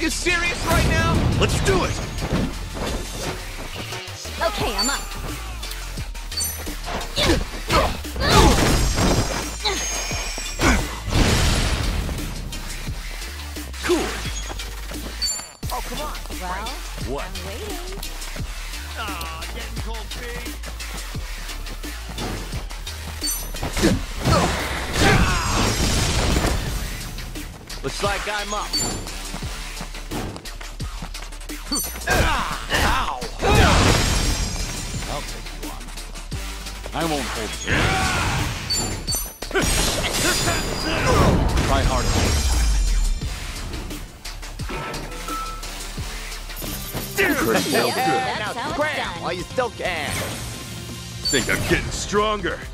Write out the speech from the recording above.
You serious right now? Let's do it! Okay, I'm up. Cool! Oh, come on. Well, What? I'm waiting. Ah, getting cold feet. Looks like I'm up. Ow! I'll take you on. I won't hold you. Try hard next time. Pretty well Yeah, good. that's how it's Grab done. while you still can. Think I'm getting stronger.